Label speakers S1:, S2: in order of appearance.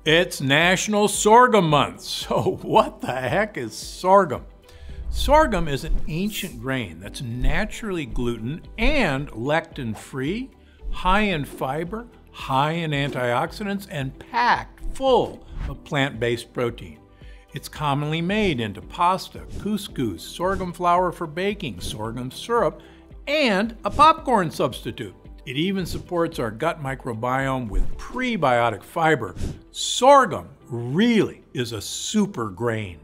S1: It's National Sorghum Month. So what the heck is sorghum? Sorghum is an ancient grain that's naturally gluten and lectin-free, high in fiber, high in antioxidants, and packed full of plant-based protein. It's commonly made into pasta, couscous, sorghum flour for baking, sorghum syrup, and a popcorn substitute. It even supports our gut microbiome with prebiotic fiber. Sorghum really is a super grain.